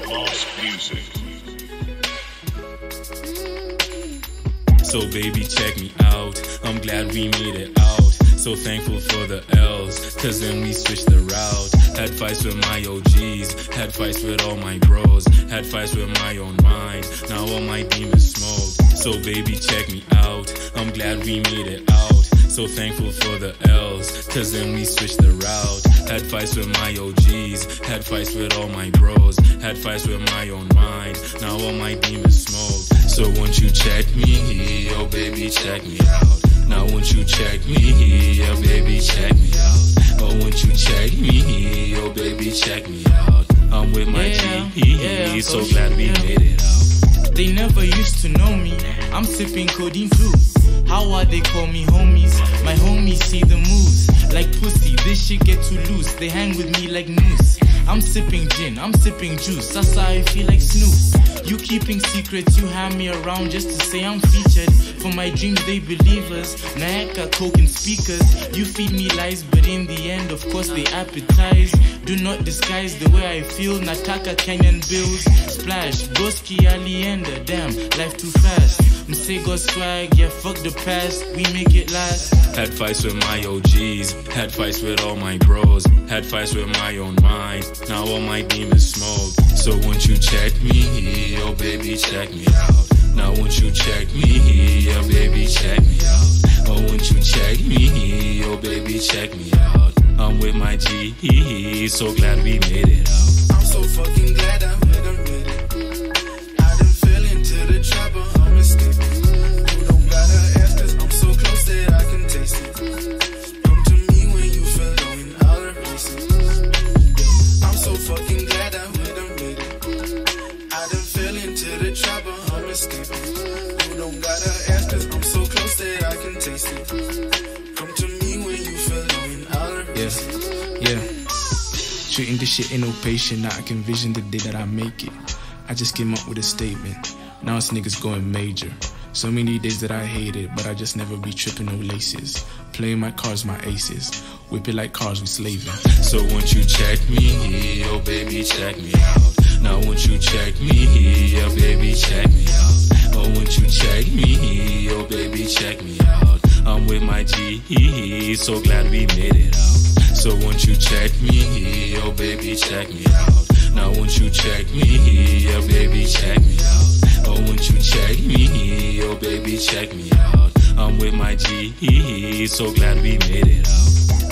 Lost Music. So baby, check me out. I'm glad we made it out. So thankful for the L's, cause then we switched the route. Had fights with my OGs, had fights with all my bros, had fights with my own mind. Now all my demons smoke. So baby, check me out. I'm glad we made it out. So thankful for the L's, cause then we switched the route. Had fights with my OGs, had fights with all my bros, had fights with my own mind. Now all my demons smoke. So won't you check me, oh baby, check me out. Now won't you check me, oh baby, check me out. Oh, won't you check me, oh baby, check me out. I'm with my G, so glad we made it out. They never used to know me, I'm sipping codeine too. How are they call me homies? My homies see the moves. Like pussy, this shit get too loose. They hang with me like noose. I'm sipping gin, I'm sipping juice. That's how I feel like Snoop. You keeping secrets, you have me around just to say I'm featured. For my dreams, they believers. Naeka, coke and speakers. You feed me lies, but in the end, of course, they appetize. Do not disguise the way I feel. Nataka, Kenyan bills. Splash, Broski, Alienda. Damn, life too fast. Msego swag, yeah, fuck the past. We make it last. Had fights with my OGs, had fights with all my bros, had fights with my own mind. Now all my demons smoke. So won't you check me, oh baby, check me out. Now won't you check me, oh baby, check me out. Oh, won't you check me, oh baby, check me out. I'm with my G, so glad we made it out. I'm so fucking glad I made it. I done fell into the trapper, I'm escaping. You don't gotta ask, cause I'm so close that I can taste it. Come to me when you feel low in outer places. I'm so fucking glad I made it. I done fell into the trapper, I'm escaping. You don't gotta ask, cause I'm so close that I can taste it. Come to me when you feel low in outer places. Yeah. Shooting this shit ain't no patient. Now I can vision the day that I make it. I just came up with a statement. Now it's niggas going major. So many days that I hated, but I just never be tripping no laces. Playing my cards, my aces. Whip it like cars, we slaving. So won't you check me, oh baby, check me out. Now won't you check me, oh baby, check me out. Oh, won't you check me, oh baby, check me out. I'm with my G, so glad we made it out. So won't you check me, oh baby, check me out. Now won't you check me, oh baby, check me out. Oh, won't you check me, oh baby, check me out. I'm with my G, so glad we made it out.